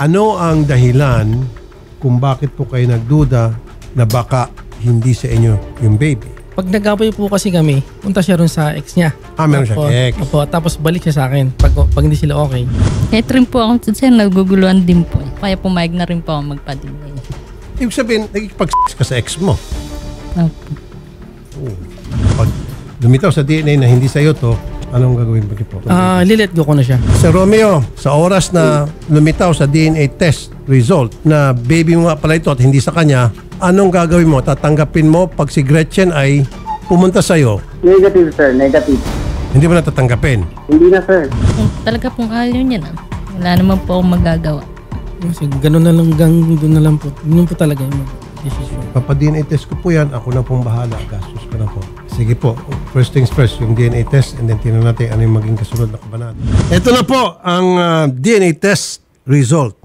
Ano ang dahilan kung bakit po kayo nagduda na baka hindi sa inyo yung baby? Pag nag-away po kasi kami, punta siya rin sa ex niya. Meron siyang ex. Opo, tapos balik siya sa akin pag hindi sila okay. Kahit rin po ako sir, naguguluhan din po. Kaya pumayag na rin po ako magpa-DNA. Ibig sabihin, nagkipag-sex ka sa ex mo. Opo. Pag lumitaw sa DNA na hindi sa'yo to, anong gagawin mo po? Lilet go ko na siya. Sir Romeo, sa oras na lumitaw sa DNA test result na baby mo nga pala ito at hindi sa kanya, anong gagawin mo? Tatanggapin mo pag si Gretchen ay pumunta sa'yo? Negative, sir. Negative. Hindi mo na tatanggapin? Hindi na, sir. Kung talaga pong ayaw niya na, wala naman po akong magagawa. Kasi ganun na lang, doon na lang po. Yun po talaga yung decision. Papa-DNA test ko po yan. Ako na pong bahala. Gastos ko na po. Sige po. First things first, yung DNA test and then tingnan natin ano yung maging kasunod na kabanata. Ito na po ang DNA test result.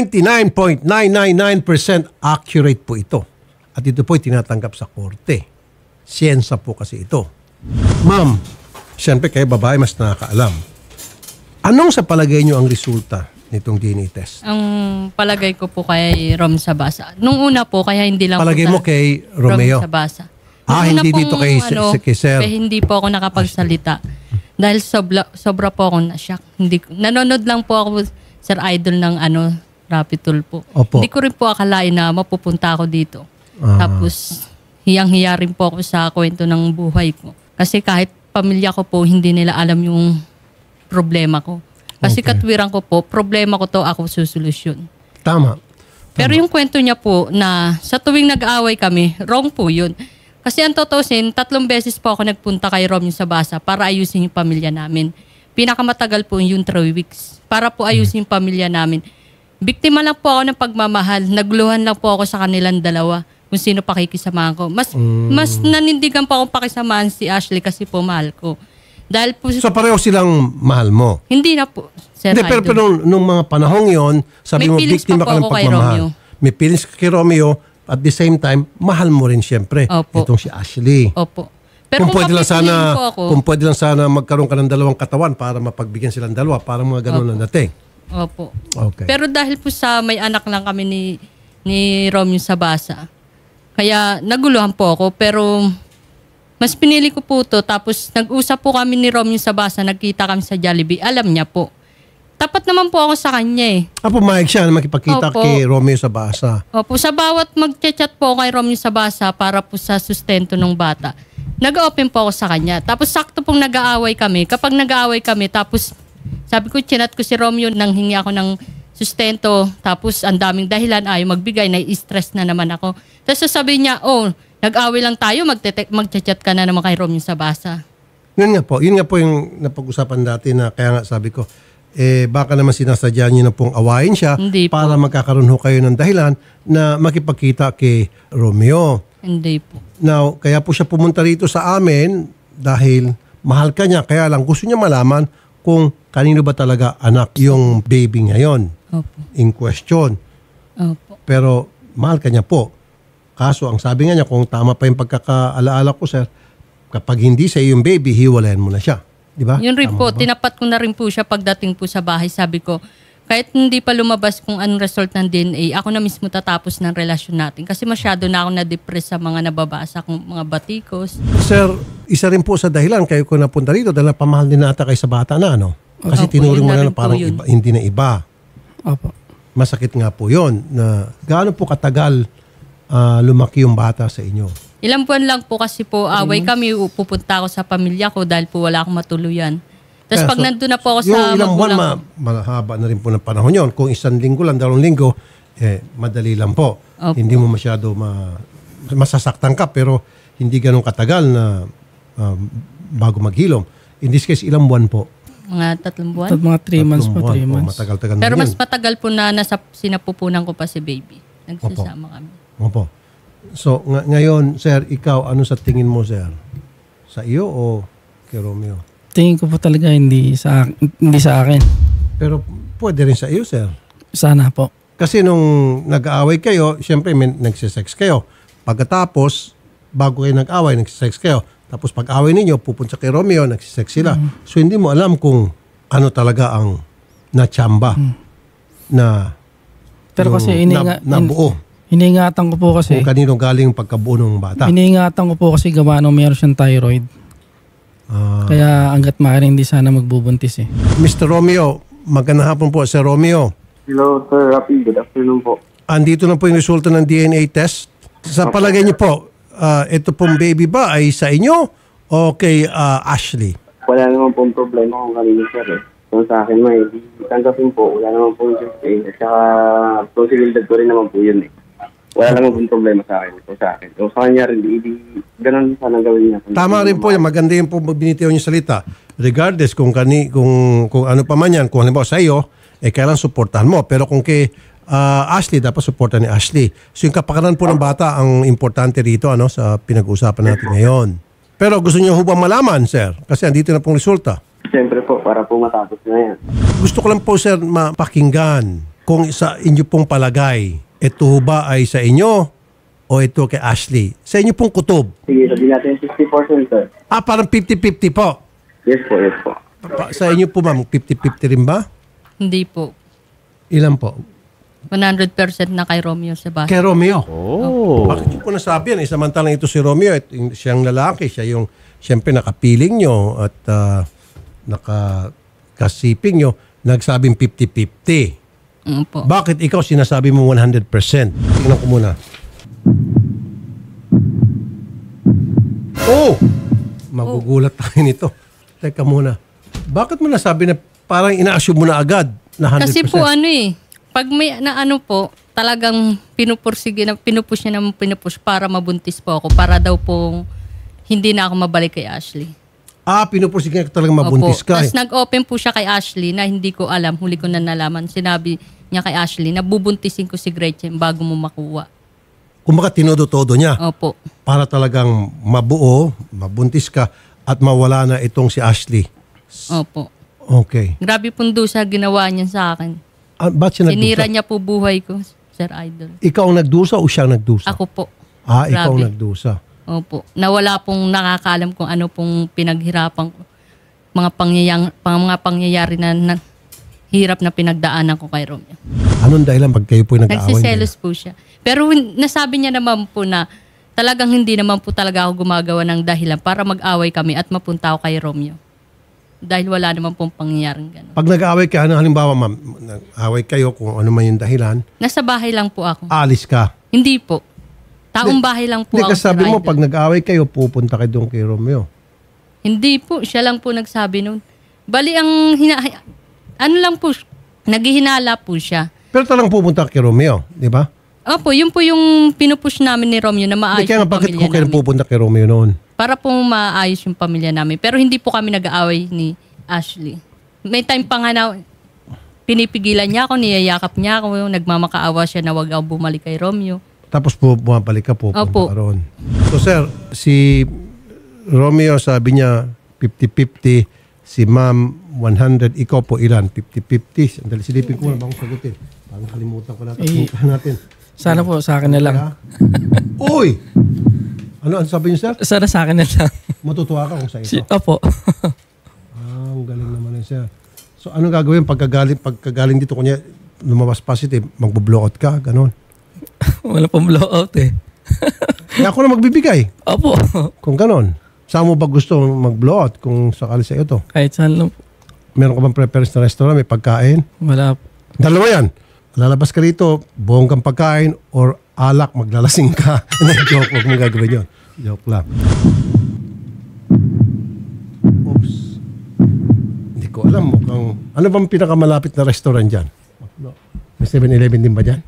99.999% accurate po ito. At ito po ay tinatanggap sa korte. Siyensa po kasi ito. Ma'am, siyempre kayo babae mas nakakaalam. Anong sa palagay nyo ang resulta nitong DNA test? Ang palagay ko po kay Rom Sabasa. Nung una po, kaya hindi lang Palagay mo kay Romeo? Rom Sabasa. Hindi dito kay Sir? Hindi po ako nakapagsalita. Dahil sobra po ako na-shock. Nanonood lang po ako, Sir Idol, ng Rapid po. Opo. Hindi ko rin po akalain na mapupunta ako dito. Tapos, hiyang-hiya rin po ako sa kwento ng buhay ko. Kasi kahit pamilya ko po, hindi nila alam yung problema ko. Kasi katwiran ko po, problema ko to, ako susolusyon. Tama. Pero yung kwento niya po na sa tuwing nag-aaway kami, wrong po yun. Kasi ang totoosin, 3 beses po ako nagpunta kay Rom yung Sabasa para ayusin yung pamilya namin. Pinakamatagal po yung 3 weeks para po ayusin yung pamilya namin. Biktima lang po ako ng pagmamahal. Nagluhan lang po ako sa kanilang dalawa kung sino pakikisamahan ko. Mas nanindigan po akong pakisamahan si Ashley kasi po mahal ko. Dahil po, so pareho silang mahal mo? Hindi na po, Sir Hindi, Idol. pero nung mga panahong yon, sabi mo, biktima ka ng pagmamahal. May feelings ka kay Romeo, at the same time, mahal mo rin siyempre. Opo. Itong si Ashley. Opo. Pero Kung pwede lang ako, sana magkaroon ka ng dalawang katawan para mapagbigyan silang dalawa, para mga ganun ang dating. Opo. Okay. Pero dahil po sa may anak lang kami ni Romeo Sabasa, kaya naguluhan po ako. Pero mas pinili ko po to. Tapos nag-usap po kami ni Romeo Sabasa, nagkita kami sa Jollibee. Alam niya po. Tapat naman po ako sa kanya eh. Pumayag siya na makipagkita kay Romeo Sabasa. Opo, sa bawat mag-chat po kay Romeo Sabasa para po sa sustento ng bata, nag-open po ako sa kanya. Tapos sakto pong nag-aaway kami. Kapag nag-aaway kami, tapos sabi ko, chinat ko si Romeo, nang hingi ako ng sustento. Tapos ang daming dahilan, ayaw magbigay, nai-stress na naman ako. Tapos sasabihin niya, nag-aaway lang tayo, mag-chat ka na naman kay Romeo Sabasa. Yun nga po yung napag-usapan dati na kaya nga sabi ko, baka naman sinasadya niyo na pong awayin siya para magkakaroon ho kayo ng dahilan na makipagkita kay Romeo. Hindi po. Now, kaya po siya pumunta rito sa amin dahil mahal ka niya. Kaya lang gusto niya malaman kung kanino ba talaga anak yung baby ngayon. Opo. In question. Opo. Pero mahal ka niya po. Kaso ang sabi nga niya, kung tama pa yung pagkakaalaala ko, sir, kapag hindi sa yung baby, hiwalayan mo na siya. Di ba? Yun rin Tama po, ba? tinapat ko na rin po siya pagdating po sa bahay. Sabi ko, kahit hindi pa lumabas kung anong result ng DNA, ako na mismo tatapos ng relasyon natin. Kasi masyado na ako na-depress sa mga nababasa kong mga batikos. Sir, isa rin po sa dahilan kayo ko napunta rito dahil pamahal din nata kayo sa bata na, no? Kasi Opo, tinuring mo yun na na rin po parang yun. iba, hindi na iba. Opo. Masakit nga po yon na gaano po katagal lumaki yung bata sa inyo? Ilang buwan lang po kasi po away kami, pupunta ako sa pamilya ko dahil po wala akong matuluyan. Tapos pag nandun na po ako sa ilang buwan, magulang ko. mahaba na rin po ng panahon yon. Kung 1 linggo lang, 2 linggo, madali lang po. Opo. Hindi mo masyado masasaktan ka pero hindi ganun katagal na bago maghilom. In this case, ilang buwan po? Mga 3 buwan. Mga 3 months po, 3 months. Matagal-tagal na Pero yun. mas matagal po na nasa sinapupunan ko pa si baby. Nagsasama kami. Opo. So, ngayon, sir, ikaw, ano sa tingin mo, sir? Sa iyo o kay Romeo? Tingin ko po talaga hindi sa akin. Pero pwede rin sa iyo, sir. Sana po. Kasi nung nag-aaway kayo, siyempre nagsisex kayo. Pagkatapos, bago kayo nag-aaway, nagsisex kayo. Tapos pag-aaway ninyo, pupunta kay Romeo, nagsisex sila. So hindi mo alam kung ano talaga ang natsamba na Pero kasi nabuo. iniingatan ko po kasi. Kung kanino galing yung pagkabuo ng bata. Iniingatan ko po kasi gawa nung meron siyang thyroid. Kaya hanggat maaari hindi sana magbubuntis eh. Mr. Romeo, magandang hapon po, Sir Romeo. Hello, Sir Rafi. Good afternoon po. Andito na po yung resulta ng DNA test. Sa palagay niyo po, ito pong baby ba ay sa inyo o kay Ashley? Wala naman pong problema kung kanino, sir. Kung sa akin, may tanggapin po. Wala naman pong justice. At saka, posibilidad ko rin naman po yun eh. Wala naman pong problema sa akin. O sa kanya rin, ganun sana gawin niya. Tama rin po yan. Maganda yung po binitiw niyo salita. Regardless kung ano pa man yan, kung halimbawa sa iyo, kailangan suportahan mo. Pero kung kay Ashley, dapat suportahan ni Ashley. So yung kapakanan po ng bata ang importante rito sa pinag-uusapan natin ngayon. Pero gusto niyo hubang malaman, sir? Kasi andito na pong resulta. Siyempre po, para po matapos na yan. Gusto ko lang po, sir, mapakinggan kung sa inyo pong palagay, ito ba ay sa inyo o ito kay Ashley? Sa inyo pong kutob. Sige, sabihin natin 60%, sir. Parang 50-50 po. Yes po, yes po. Sa inyo po, ma'am, 50-50 rin ba? Hindi po. Ilan po? 100% na kay Romeo Sebastian. Kay Romeo. Bakit yung po nasabi yan? Samantalang ito si Romeo, siyang lalaki, siya yung siyempre nakapiling nyo at nakasiping nyo, nagsabing 50-50. Po. Bakit ikaw sinasabi mo 100%? Tingnan ko muna. Oh! Magugulat tayo nito. Teka muna. Bakit mo nasabi na parang ina-assume mo na agad na 100%? Kasi po pag may talagang pinupush para mabuntis po ako para daw pong hindi na ako mabalik kay Ashley. Pinupursige ka talagang mabuntis ka. Tapos nag-open po siya kay Ashley na hindi ko alam, huli ko na nalaman. Sinabi niya kay Ashley na bubuntisin ko si Gretchen bago mo makuha. Kumbaga tinodo-todo niya. Opo. Para talagang mabuo, mabuntis ka at mawala na itong si Ashley. Opo. Okay. Grabe pong dusa ginawa niya sa akin. Ba't siya nagdusa? Sinira niya po buhay ko, Sir Idol. Ikaw ang nagdusa o siya ang nagdusa? Ako po. Ikaw ang nagdusa. Opo. Nawala pong nakakaalam kung ano pong pinaghirapan ko. Mga pangyayari na hirap na pinagdaanan ko kay Romeo. Anong dahilan pag kayo po nag-aaway? Nagsiselos po siya. Pero nasabi niya naman po na talagang hindi naman po talaga ako gumagawa ng dahilan para mag-away kami at mapunta ako kay Romeo. Dahil wala naman pong pangyayaring gano'n. Pag nag-aaway ka, halimbawa ma'am, nag-aaway kayo kung ano man yung dahilan. Nasa bahay lang po ako. Alis ka. Hindi po. Taong bahay lang po ako. Hindi, Sir sabi mo, Idol. pag nag-aaway kayo, pupunta kayo doon kay Romeo. Hindi po. Siya lang po nagsabi noon. Bali lang po, naghihinala po siya. Pero talagang pupunta kay Romeo, di ba? Opo, yun po yung pinupush namin ni Romeo na maayos Kaya yung bakit pamilya ko kayo namin. pupunta kay Romeo noon? Para po maayos yung pamilya namin. Pero hindi po kami nag-aaway ni Ashley. May time pa nga na pinipigilan niya ako, niyayakap niya ako, nagmamakaawa siya na wag ako bumalik kay Romeo. Tapos bumabalik ka, pupunta Opo. ka roon. So sir, si Romeo sabi niya 50-50, si ma'am 100, ikaw po ilan? 50-50. Sandali, silipin ko na bang sagutin. Parang kalimutan ko natin. Sana po sa akin na lang. Uy! Ano sabi niyo, sir? Sana sa akin na lang. Matutuwa ka kung sa ito. Opo. Ang galing naman yun, sir. So, anong gagawin pagkagaling dito? Kunya, lumabas positive, magbo-blowout ka, ganon. Wala pong blowout eh. Kaya ako na magbibigay. Opo. Kung ganon. Saan mo ba gusto mag-blowout kung sakali sa iyo to? Kahit saan lang po. Meron ka bang preference na restaurant? May pagkain? Wala po. Dalawa yan. Lalabas ka rito, bonggang pagkain or alak, maglalasing ka. Joke, huwag mong gagawin yun. Joke lang. Oops. Hindi ko alam. Ano bang pinakamalapit na restaurant dyan? May 7-Eleven din ba dyan?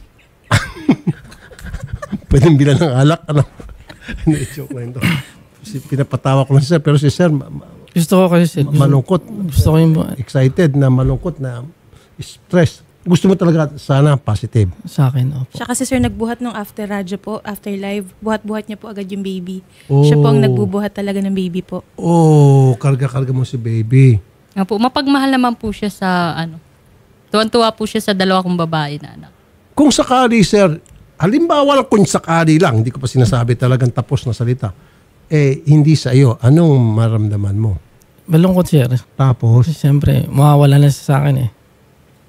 Pwedeng bilan ng alak. Ano? Hindi, joke lang ito. Pinapatawa ko lang si sir. Pero si sir, Gusto ko kasi malungkot. Gusto ko yung Excited na malungkot na stress. Gusto mo talaga sana positive. sa akin. Opo. Siya kasi sir nagbuhat nung after radyo po, after live, buhat-buhat niya po agad yung baby. Oh. Siya po ang nagbubuhat talaga ng baby po. Oh, karga-karga mo si baby. Opo, mapagmahal naman po siya sa tuwan-tuwa po siya sa dalawa kong babae na anak. Kung sakali, sir, halimbawa lang kung sakali lang, hindi ko pa sinasabi talagang tapos na salita, hindi sa iyo, anong maramdaman mo? Malungkot sir. Tapos, Kasi siyempre, mawawala na siya sa akin eh.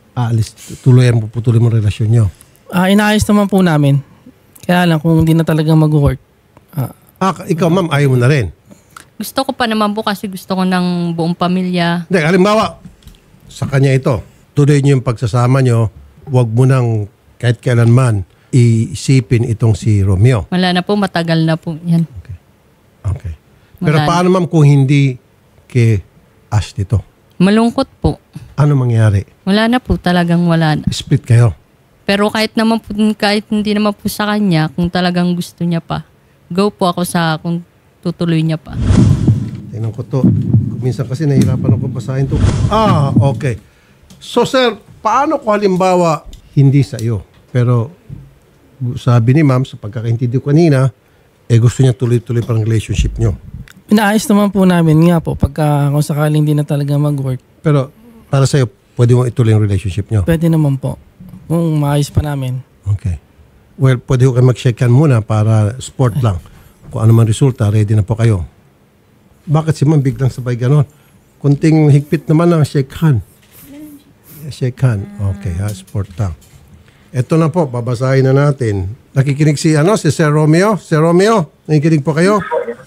aalis, puputuloy mo relasyon nyo? Inaayos naman po namin. Kaya lang kung hindi na talaga mag-work. Ikaw ma'am, ayaw mo na rin. Gusto ko pa naman po kasi gusto ko ng buong pamilya. Hindi, halimbawa, sa kanya ito, tuloy nyo yung pagsasama nyo, huwag mo nang kahit kailanman iisipin itong si Romeo. Wala na po, matagal na po yan. Okay. Pero Wala paano ma'am kung hindi kay Ashley to? Malungkot po. Ano mangyari? Wala na po, talagang wala na. Split kayo? Pero kahit hindi naman po sa kanya, kung talagang gusto niya pa, go po ako kung tutuloy niya pa. Tingnan ko to. Minsan kasi nahihirapan ako basahin to. Okay. So sir, paano kung halimbawa hindi sa iyo? Pero sabi ni ma'am, sa pagkakaintindi ko kanina, gusto niya tuloy-tuloy parang relationship niyo. Inaayos naman po namin nga po pagka kung sakaling hindi na talaga mag-work. Pero para sa iyo, pwede mo ituloy yung relationship niyo? Pwede naman po. Kung maayos pa namin. Okay. Well, pwede ko kayo mag-shake hand muna para sport lang. Kung ano man resulta, ready na po kayo. Bakit si ma'am biglang sabay ganon? Kunting higpit naman ang shake hand. Shake hand. Okay, sport lang. Ito na po, babasahin na natin. Nakikinig si Sir Romeo? Sir Romeo, nakikinig po kayo?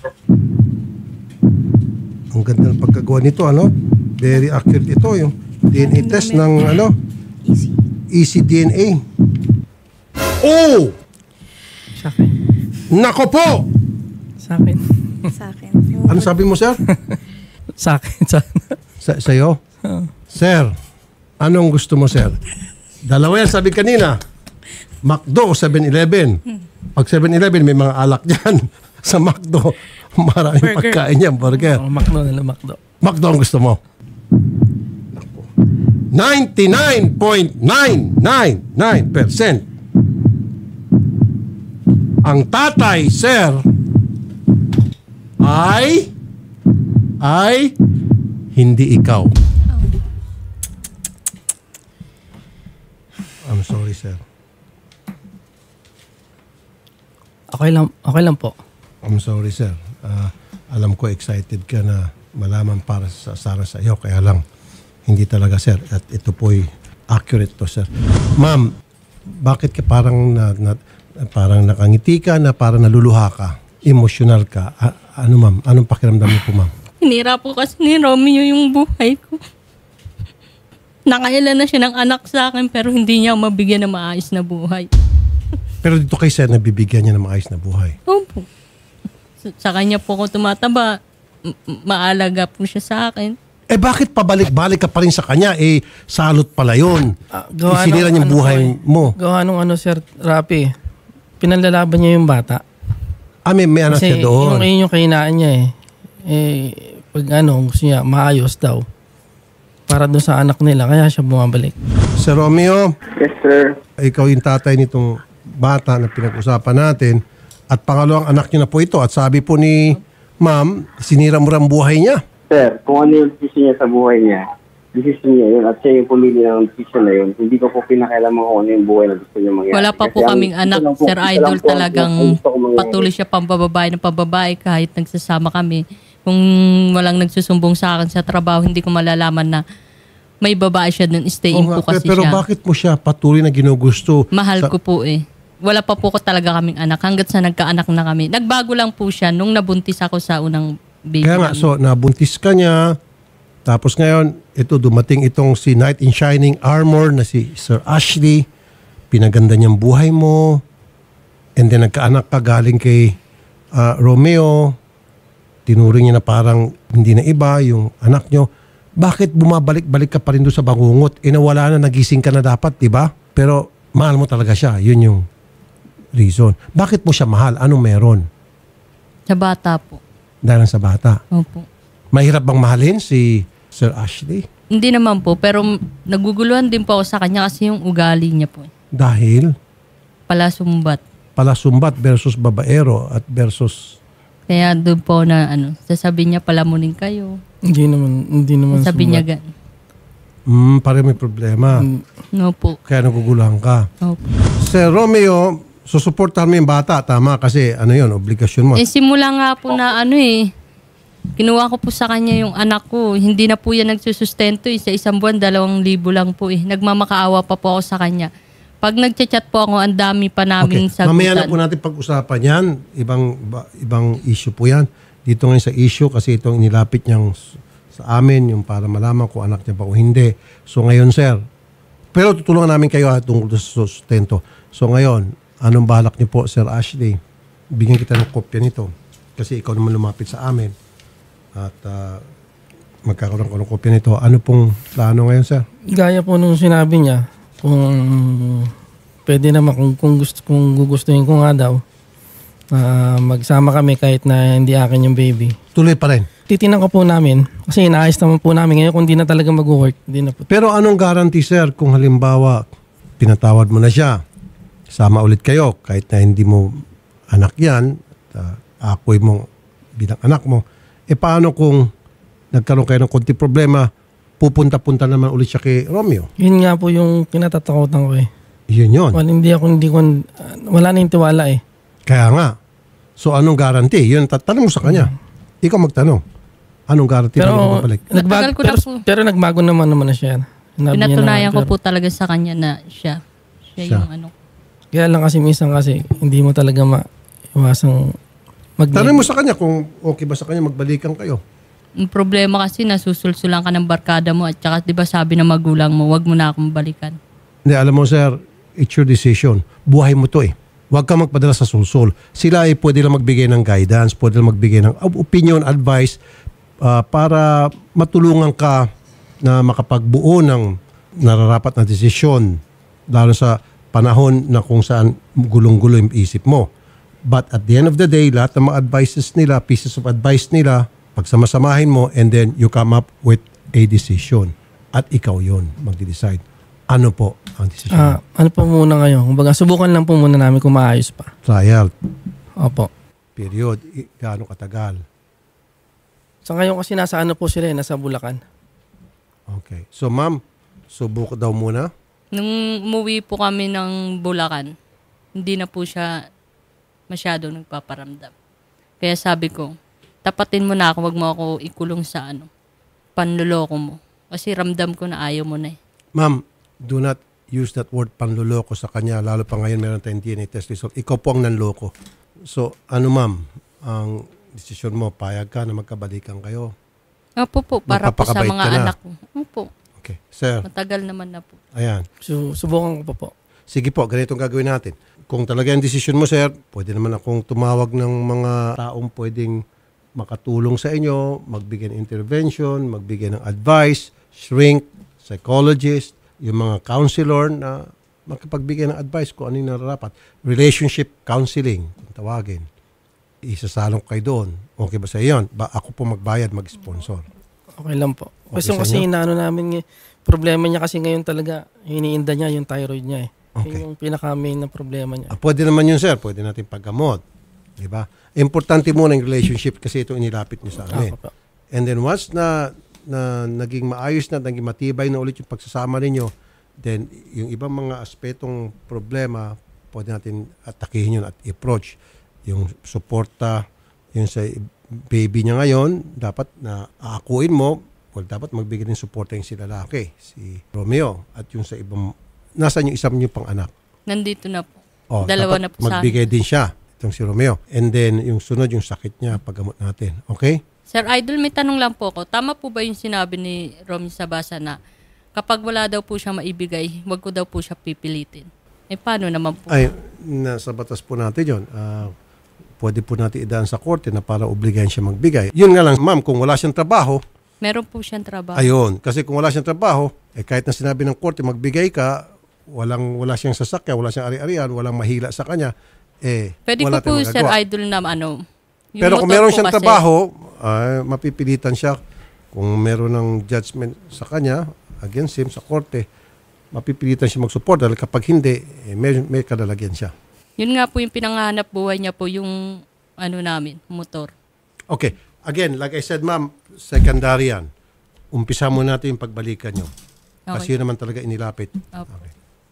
Ang ganda ng pagkagawa nito, Very accurate ito, yung DNA test ng, Easy DNA. Oh! Sa akin. Nako po! Sa akin. Sa akin. Ano sabi mo, sir? Sa akin. Sa'yo? Sir, anong gusto mo, sir? Dalawa yan, sabi kanina. McDo o 7-Eleven. Pag 7-Eleven, may mga alak dyan. Sa McDo, maraming pagkain yan, burger. McDo nila, McDo. McDo ang gusto mo. 99.999%. Ang tatay, sir, ay hindi ikaw. I'm sorry, sir. Okay lang po. I'm sorry, sir. Alam ko excited ka na malaman para sa iyo, kaya lang hindi talaga, sir. At ito po'y accurate to, sir. Ma'am, bakit ka parang parang nakangiti ka na parang naluluha ka? Emotional ka? Ano, ma'am? Anong pakiramdam mo po, ma'am? Hinira po kasi ni Romeo yung buhay ko. Nakailan na siya ng anak sa akin pero hindi niya mabigyan ng maayos na buhay. Pero dito kay sir, nabibigyan niya ng maayos na buhay. Opo. Sa kanya po ako tumataba. Maalaga po siya sa akin. Bakit pabalik-balik ka pa rin sa kanya? Salot pala yun. Isinira niyang buhay mo. Gawa nung Sir Rapi, pinanlalaban niya yung bata. May anak Kasi siya doon. yung kahinaan niya pag gusto niya, maayos daw. Para doon sa anak nila, kaya siya bumabalik. Sir Romeo, Yes, sir. ikaw yung tatay nitong bata na pinag-usapan natin. At pangalawang anak niyo na po ito. At sabi po ni ma'am, sinira mo rin buhay niya. Sir, kung ano yung decision niya sa buhay niya, decision niya yun at siya yung pumili ng decision na yun. Hindi ko po pinakailaman kung ano yung buhay na gusto niya mangyari. Wala pa po kaming anak, Sir Idol, talagang patuloy siya pambababae ng pababae kahit nagsasama kami. Kung walang nagsusumbong sa akin sa trabaho, hindi ko malalaman na may babae siya dun, stay-in po kasi pero siya. bakit mo siya patuloy na ginugusto? Mahal ko po Wala pa po ko talaga kaming anak hanggat sa nagkaanak na kami. Nagbago lang po siya nung nabuntis ako sa unang baby. Kaya nga, so nabuntis ka niya, tapos ngayon, ito dumating itong si Knight in Shining Armor na si Sir Ashley, pinaganda niyang buhay mo, and then nagkaanak ka galing kay Romeo, tinuring niya na parang hindi na iba yung anak niyo. Bakit bumabalik-balik ka pa rin doon sa bangungot? Nawala na, nagising ka na dapat, di ba? Pero mahal mo talaga siya, yun yung reason. Bakit mo siya mahal? Anong meron? Sa bata po. Dahil sa bata. Opo. Mahirap bang mahalin si Sir Ashley? Hindi naman po, pero naguguluhan din po ako sa kanya kasi yung ugali niya po. Dahil Palasumbat. palasumbat versus babaero at versus... Kaya doon po na sasabihin niya palamunin kayo. Hindi naman Sabi niya gan. parang may problema. No po. Kaya naguguluhan ka. Opo. Sir Romeo, susuportahan mo yung bata, tama? Kasi yun, obligasyon mo. Simula nga po na Kinuha ko po sa kanya yung anak ko. Hindi na po yan nagsusustento. Sa isang buwan, 2,000 lang po eh. Nagmamakaawa pa po ako sa kanya. Pag nagchat-chat po ako, ang dami pa namin sagutan. Mamaya na po natin pag-usapan yan. Ibang issue po yan. Dito ngayon sa issue kasi itong inilapit niyang sa amin, yung para malaman kung anak niya pa o hindi. So ngayon, sir, pero tutulungan namin kayo tungkol sa sustento. So ngayon, anong balak niyo po, Sir Ashley? Bigyan kita ng kopya nito. Kasi ikaw naman lumapit sa amin. At magkakaroon ko ng kopya nito. Ano pong plano ngayon, sir? Gaya po nung sinabi niya, kung pwede naman, kung gugustuhin ko nga daw, magsama kami kahit na hindi akin yung baby. Tuloy pa rin. Titinan ko po namin kasi inaayos naman po namin ngayon kung di na talaga mag-work. Di na po. Pero anong guarantee, sir, kung halimbawa pinatawad mo na siya, sama ulit kayo kahit na hindi mo anak yan, ako'y mo bilang anak mo, paano kung nagkaroon kayo ng konti problema, pupunta-punta naman ulit siya kay Romeo? Yun nga po yung kinatatakutan ko eh. Yun. Wala na yung tiwala eh. Kaya nga. So anong guarantee? Yun, tatanong mo sa kanya. Ikaw magtanong. Anong guarantee na magbabalik? Pero nagbago naman na siya. Pinatunayan ko po talaga sa kanya na siya yung ano. Kaya lang kasi minsan hindi mo talaga maiwasang tanong mo sa kanya kung okay ba sa kanya magbalikan kayo. Ang problema kasi nasusulsulan ka ng barkada mo at saka 'di ba sabi ng magulang mo, wag mo na akong balikan. Hindi, alam mo sir, it's your decision. Buhay mo to eh. Huwag ka magpadala sa sulsul. Sila ay pwede lang magbigay ng guidance, pwede lang magbigay ng opinion, advice para matulungan ka na makapagbuo ng nararapat na desisyon lalo sa panahon na kung saan gulong-gulo yung isip mo. But at the end of the day, lahat ng mga advices nila, pieces of advice nila, pagsamasamahin mo and then you come up with a decision. At ikaw yon magde-decide. Ano po ang decision? Ano po muna ngayon? Kumbaga, subukan lang po muna namin kung maayos pa. Trial. Opo. Period. Gaano katagal? Sa ngayon kasi nasa ano po sila nasa Bulacan. Okay. So ma'am, subok daw muna? Nung umuwi po kami ng Bulacan, hindi na po siya masyadong nagpaparamdam. Kaya sabi ko, tapatin mo na ako, wag mo ako ikulong sa panluloko mo. Kasi ramdam ko na ayaw mo na eh. Ma'am, do not use that word panluloko sa kanya. Lalo pa ngayon meron tayong DNA test result. Ikaw po ang nanloko. So, ano ma'am, ang desisyon mo, payag ka na magkabalikan kayo? Opo po, para po sa mga anak ko. Opo. Okay. Sir. Matagal naman na po. Ayan. So, subukan ko po. Sige po, ganitong gagawin natin. Kung talaga yung desisyon mo, sir, pwede naman akong tumawag ng mga taong pwedeng makatulong sa inyo, magbigay ng intervention, magbigay ng advice, shrink, psychologist, yung mga counselor na makapagbigay ng advice kung ano yung nararapat. Relationship counseling, kung tawagin. Isasalong kayo doon. Okay ba sa iyon? Ako po magbayad, mag-sponsor. Okay lang po. Okay Kasi inaano namin, problema niya kasi ngayon talaga, hiniinda niya yung thyroid niya eh. Okay. Yung pinaka-main na problema niya. Pwede naman yun, sir. Pwede natin paggamot. Diba? Importante muna yung relationship kasi ito inilapit niyo sa amin. And then once na naging maayos na, naging matibay na ulit yung pagsasama ninyo, then yung ibang mga aspetong problema, pwede natin atakihin yun at approach. Yung suporta, yung sa baby niya ngayon, dapat na aakuin mo, dapat magbigay din suporta yung si lalaki, si Romeo, at yung sa ibang, nasaan yung isang niyo pang anak? Nandito na po. Dalawa na po sa akin. Magbigay din siya, itong si Romeo. And then yung sunod, yung sakit niya, paggamot natin. Okay? Sir Idol, may tanong lang po ako. Tama po ba yung sinabi ni Romeo Sabasa na kapag wala daw po siya maibigay, wag ko daw po siya pipilitin? Paano naman po? Ay, nasa batas po natin yun. Pwede po natin idaan sa korte na para obligahan siya magbigay. Yun nga lang, ma'am, kung wala siyang trabaho, meron po siyang trabaho. Ayun, kasi kung wala siyang trabaho, kahit na sinabi ng korte magbigay ka, wala siyang sasakyan, wala siyang ari-arian, walang mahila sa kanya, pwede wala po tayong Sir magagawa. Idol na Pero kung meron siyang trabaho, mapipilitan siya. Kung meron ng judgment sa kanya, against him sa korte, mapipilitan siya mag-support dahil kapag hindi, may kadalagyan siya. Yun nga po yung pinangahanap buhay niya po, yung namin, motor. Okay. Again, like I said, ma'am, secondary yan. Umpisa mo natin yung pagbalikan nyo. Kasi yun naman talaga inilapit. Okay.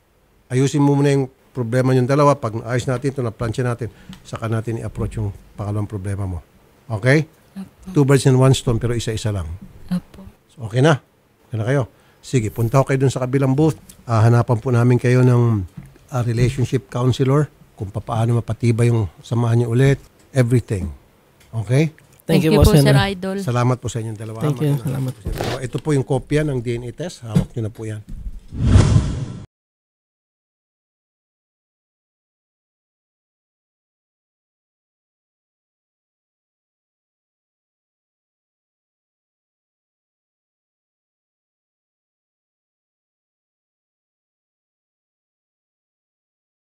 Ayusin mo muna yung problema yung dalawa. Pag naayos natin ito, na-plancha natin, saka natin i-approach yung pangalawang problema mo. Okay? Two birds in one stone pero isa-isa lang. Opo. So, okay na. Okay na kayo. Sige, punta ko kayo dun sa kabilang booth. Hanapan po namin kayo ng relationship counselor kung paano mapatibay yung samahan niyo ulit. Everything. Okay? Thank you po, po, Sir Senator. Idol. Salamat po sa inyong dalawa. Thank you. Salamat po. Ito po yung kopya ng DNA test. Hawak niyo na po yan.